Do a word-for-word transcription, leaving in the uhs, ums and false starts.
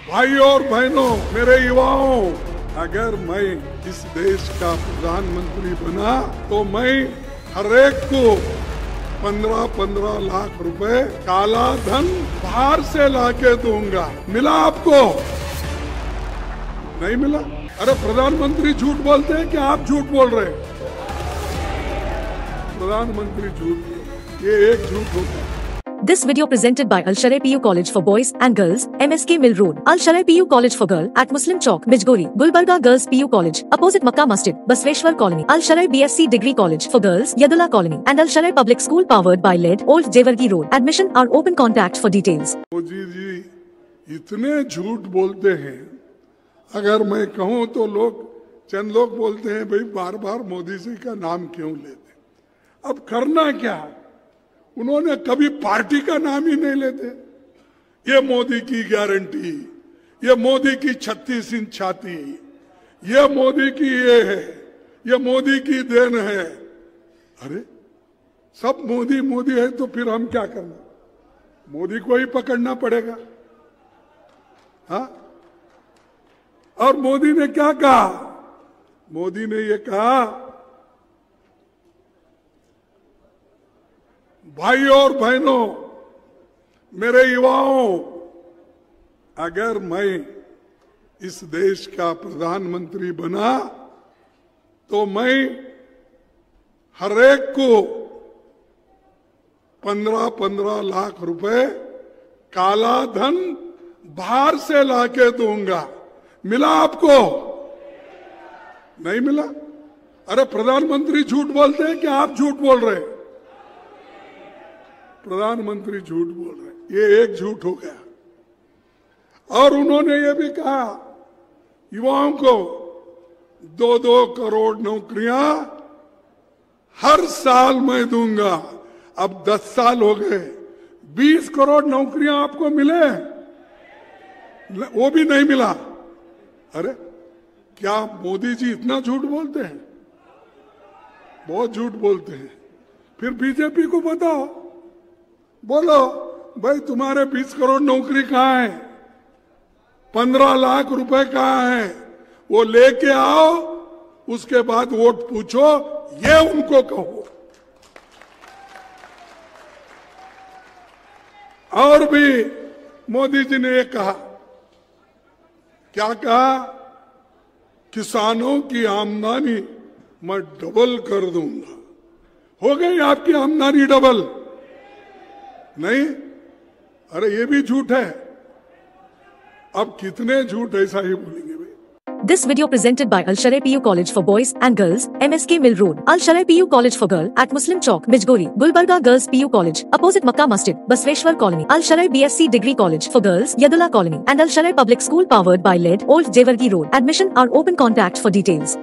भाइयों और बहनों, मेरे युवाओं, अगर मैं इस देश का प्रधानमंत्री बना तो मैं हर एक को पंद्रह पंद्रह लाख रुपए काला धन बाहर से लाके दूंगा। मिला आपको? नहीं मिला? अरे प्रधानमंत्री झूठ बोलते हैं कि आप झूठ बोल रहे हैं? प्रधानमंत्री झूठ, ये एक झूठ होता है। This video presented by Al Sharai P U College for Boys and Girls, M S K Mill Road, Al Sharai P U College for Girl at Muslim Chowk, Bijgori, Gulbarga Girls P U College, opposite Makkah Masjid, Basveshwar Colony, Al Sharai B S c Degree College for Girls, Yadullah Colony, and Al Sharai Public School powered by L E D, Old Jewargi Road. Admission are open. Contact for details. Modi ji इतने झूठ बोलते हैं, अगर मैं कहूँ तो लोग चंद लोग बोलते हैं भाई बार बार मोदी जी का नाम क्यों लेते। अब करना क्या? उन्होंने कभी पार्टी का नाम ही नहीं लेते। ये मोदी की गारंटी, ये मोदी की छत्तीस इंच छाती, ये मोदी की ये है, ये मोदी की देन है। अरे सब मोदी मोदी है तो फिर हम क्या करना? मोदी को ही पकड़ना पड़ेगा। हाँ? और मोदी ने क्या कहा? मोदी ने ये कहा, भाइयों और बहनों, मेरे युवाओं, अगर मैं इस देश का प्रधानमंत्री बना तो मैं हर एक को पंद्रह पंद्रह लाख रुपए काला धन बाहर से लाके दूंगा। मिला आपको? नहीं मिला? अरे प्रधानमंत्री झूठ बोलते हैं कि आप झूठ बोल रहे हैं? प्रधानमंत्री झूठ बोल रहे हैं, ये एक झूठ हो गया। और उन्होंने ये भी कहा युवाओं को दो दो करोड़ नौकरियां हर साल मैं दूंगा। अब दस साल हो गए, बीस करोड़ नौकरियां आपको मिले, वो भी नहीं मिला। अरे क्या मोदी जी इतना झूठ बोलते हैं? बहुत झूठ बोलते हैं। फिर बीजेपी को बताओ, बोलो भाई तुम्हारे बीस करोड़ नौकरी कहाँ है, पंद्रह लाख रुपए कहाँ है, वो लेके आओ, उसके बाद वोट पूछो, ये उनको कहो। और भी मोदी जी ने ये कहा, क्या कहा? किसानों की आमदनी मैं डबल कर दूंगा। हो गई आपकी आमदनी डबल? नहीं? अरे ये भी झूठ है। अब कितने झूठ ऐसा ही बोलेंगे भाई। This video presented by Al Sharai P U College for Boys and Girls, M S K Mill Road, Al Sharai P U College for Girl at Muslim Chowk, Bijgori, Gulbarga Girls P U College, opposite Makkah Masjid, Basveshwar Colony, Al Sharai B S c Degree College for Girls, Yadullah Colony, and Al Sharai Public School powered by L E D, Old Jewargi Road. Admission are open. Contact for details.